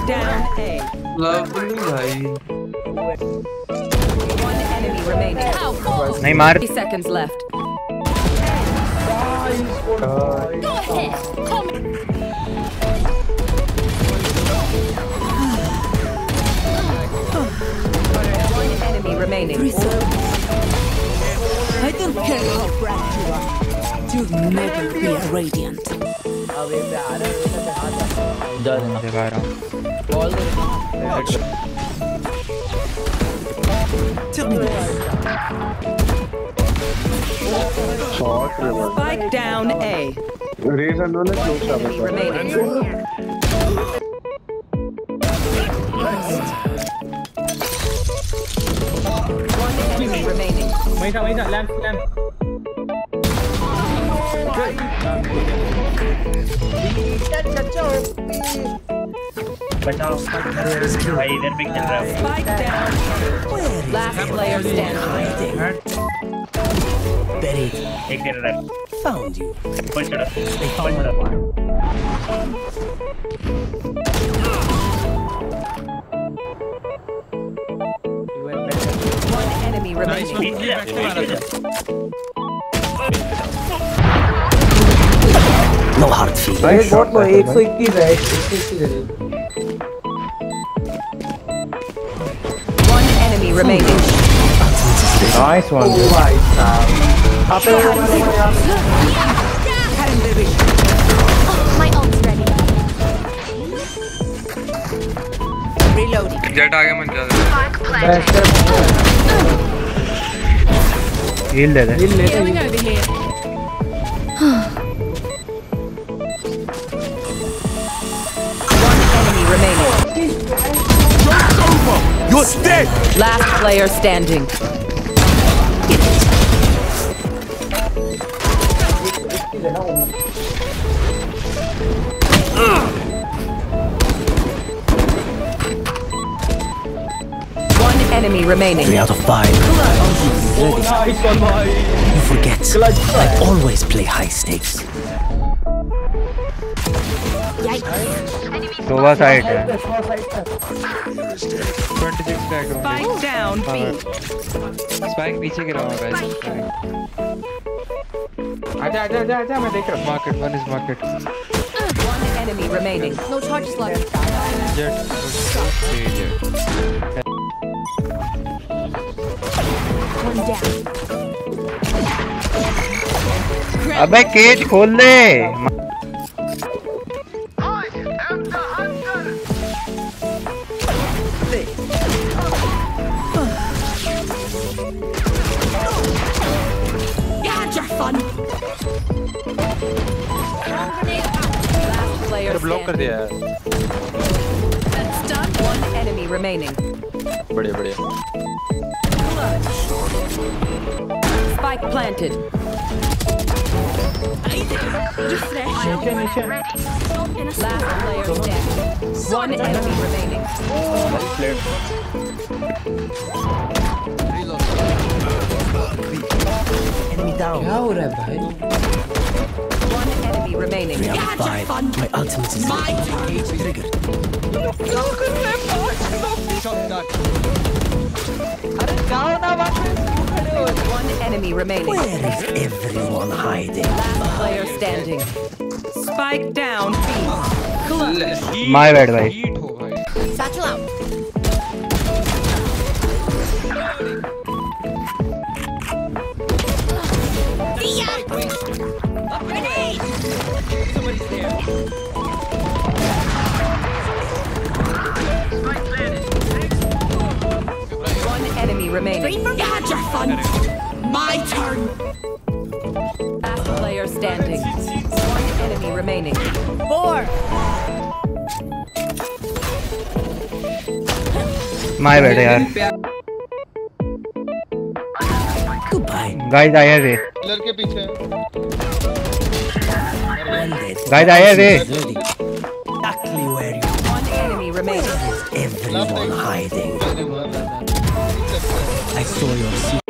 down A. Lovely भाई. One enemy remaining. नहीं मार. 30 seconds left. Go ahead. Come. One enemy remaining. I don't care how bright you are. You'll never be a radiant. दिखा रहा हूँ. Spike down A. Enemy remaining. One enemy remaining. Lamp. बचाओ भाई इधर भी चल रहा है. Spike down. Last player standing. Buried. एक तेरे रख. Found you. ऊपर चढ़ा. They found my one. One enemy remaining. No hard feelings. भाई बहुत लो 121 है 121 है. One enemy remaining. Nice one. Oh my god. My ult's ready. Reloading. Jet आ गया मन ज़्यादा. हील दे दे. Healing over here. One enemy remaining. You're dead! Last player standing. One enemy remaining. 3 out of 5. Nice one भाई. You forget. I always play high stakes. Sova side है. 26 tag. Spike down B. Spike पीछे गिरा हुआ है guys. आजा मैं देख रहा हूँ. Market one is market. One enemy remaining. No charges left. Jet. Jet. One down. अबे केज खोल ले. Last player ब्लॉक कर standing. दिया है. That's done. One enemy remaining. बढ़िया. Spike planted. Refresh. Last player standing. One enemy remaining. Enemy down. क्या हो रहा है भाई? One enemy remaining. 3 out of 5. My ultimate is triggered. One enemy remaining. Where is everyone hiding? Last player standing. Spike down B. Clutch. My bad भाई. Heat हो भाई. Satchel out. One enemy remaining. Had your fun. My turn. Last player standing. One enemy remaining. 4. My bad यार. Goodbye. Guys आया रे. Pillar के पीछे. Well dead. Guys आया रे. Exactly where you One enemy remaining. everyone hiding. I saw your